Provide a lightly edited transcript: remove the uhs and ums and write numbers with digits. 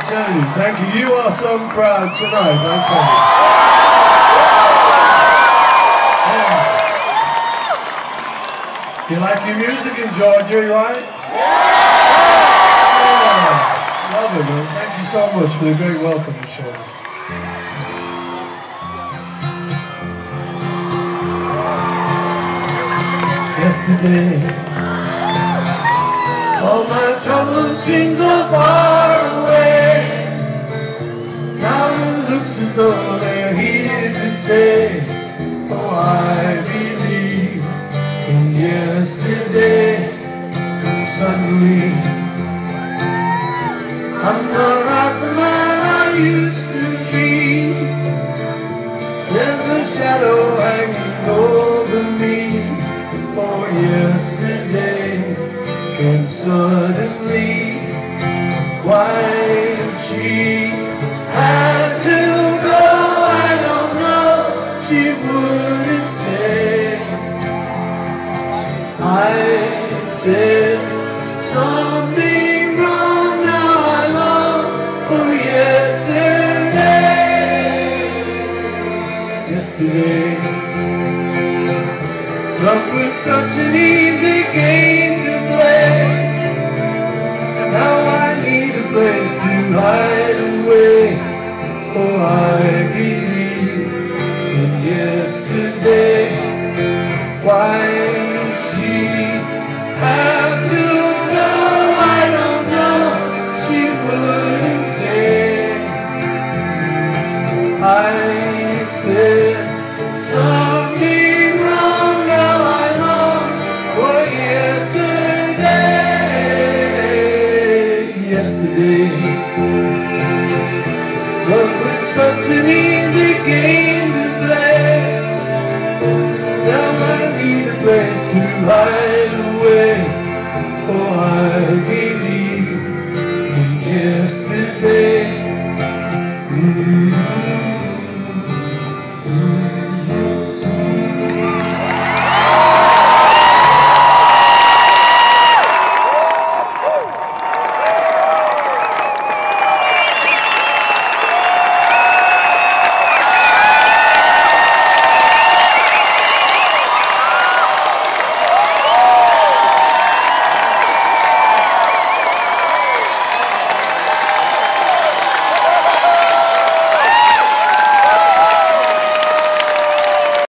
tell you, thank you. You are some crowd tonight, I tell you. Yeah. You like your music in Georgia, right? Yeah. Love it, man. Thank you so much for the great welcome you showed us. Yesterday, all my troubles seem so far away. Now it looks as though they're here to stay. Oh, I believe in yesterday. Suddenly, I'm not right from man I used to be. There's a shadow hanging over me. Oh, yesterday came suddenly. Why she had to go, I don't know. She wouldn't say. I said something wrong, now I know. Oh, yesterday. Love was such an easy game to play, and now I need a place to hide away. Oh, I believe in yesterday. Why she had to go, I don't know. She wouldn't say. I said something wrong, now I know. Oh, yesterday.